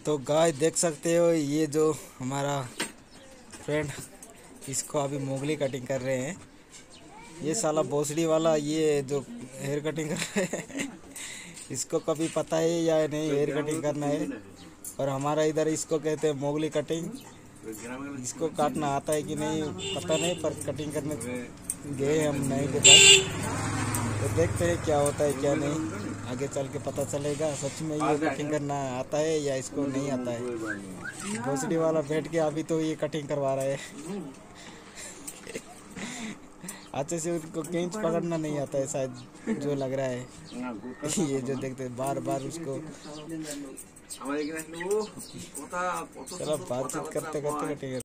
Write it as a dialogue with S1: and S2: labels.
S1: तो गाइस देख सकते हो ये जो हमारा फ्रेंड इसको अभी मोगली कटिंग कर रहे हैं। ये साला भोसड़ी वाला ये जो हेयर कटिंग कर रहे हैं इसको कभी पता है या नहीं हेयर कटिंग करना है। और हमारा इधर इसको कहते हैं मोगली कटिंग। इसको काटना आता है कि नहीं पता नहीं, पर कटिंग करने गए हम नहीं के पास, तो देखते हैं क्या होता है क्या नहीं। आगे चल के पता चलेगा सच में ये कटिंग करना आता है या इसको नहीं आता है। भोसड़ी वाला बैठ के अभी तो ये कटिंग करवा रहा है। अच्छे से उनको केंच पकड़ना नहीं आता है शायद, जो लग रहा है। ये जो देखते बार बार उसको चलो बातचीत करते करते कटिंग